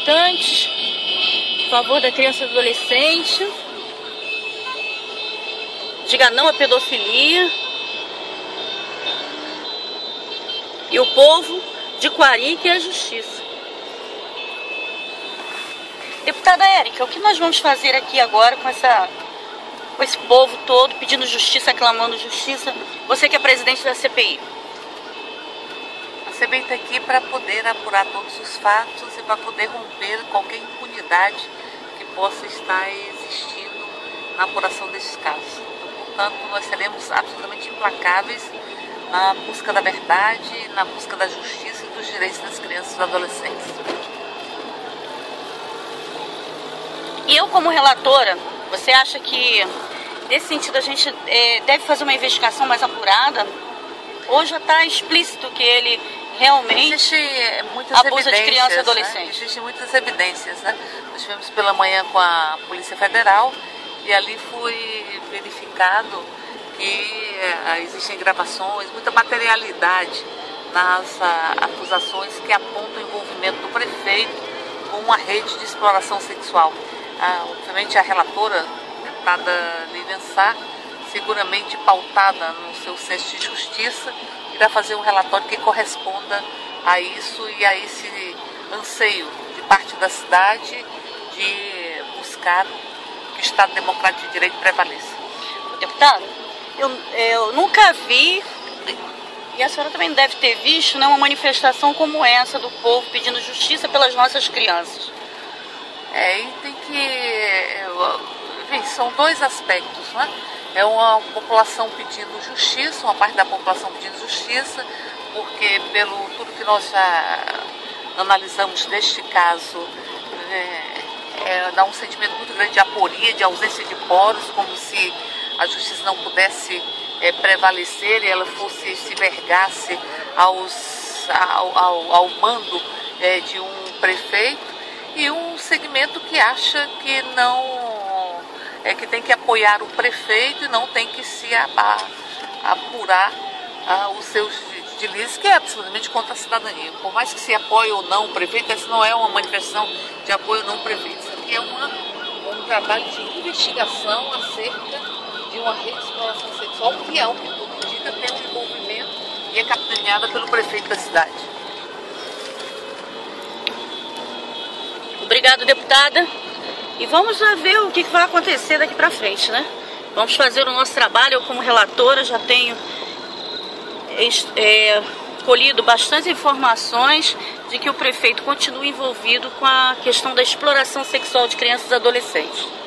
militantes a favor da criança e do adolescente. Diga não à pedofilia. E o povo de Quari quer a justiça. Deputada Érica, o que nós vamos fazer aqui agora com esse povo todo pedindo justiça, clamando justiça? Você que é presidente da CPI. A CPI está aqui para poder apurar todos os fatos e para poder romper qualquer impunidade que possa estar existindo na apuração desses casos. Então, portanto, nós seremos absolutamente implacáveis na busca da verdade, na busca da justiça e dos direitos das crianças e dos adolescentes. E eu, como relatora, você acha que, nesse sentido, a gente deve fazer uma investigação mais apurada? Ou já está explícito que ele realmente abusa de criança e adolescente? Né? Existem muitas evidências, né? Nós estivemos pela manhã com a Polícia Federal e ali foi verificado que existem gravações, muita materialidade nas acusações que apontam o envolvimento do prefeito com uma rede de exploração sexual. Obviamente a relatora, a deputada Lívia Sá, seguramente pautada no seu senso de justiça, irá fazer um relatório que corresponda a isso e a esse anseio de parte da cidade de buscar que o Estado Democrático de Direito prevaleça. Deputada, eu nunca vi, e a senhora também deve ter visto, né, uma manifestação como essa do povo pedindo justiça pelas nossas crianças. E tem que... Enfim, são dois aspectos, né? É uma população pedindo justiça, uma parte da população pedindo justiça, porque pelo tudo que nós já analisamos deste caso, dá um sentimento muito grande de aporia, de ausência de poros, como se a justiça não pudesse prevalecer e ela se vergasse ao mando de um prefeito, e um segmento que acha que não que tem que apoiar o prefeito e não tem que se apurar os seus deslizes, que é absolutamente contra a cidadania. Por mais que se apoie ou não o prefeito, essa não é uma manifestação de apoio ou não ao prefeito. Isso aqui é um trabalho de investigação acerca de uma rede de exploração sexual que, ao que tudo indica, tem um envolvimento e é capitaneada pelo prefeito da cidade. Obrigada, deputada. E vamos lá ver o que vai acontecer daqui para frente, né? Vamos fazer o nosso trabalho. Eu, como relatora, já tenho colhido bastante informações de que o prefeito continua envolvido com a questão da exploração sexual de crianças e adolescentes.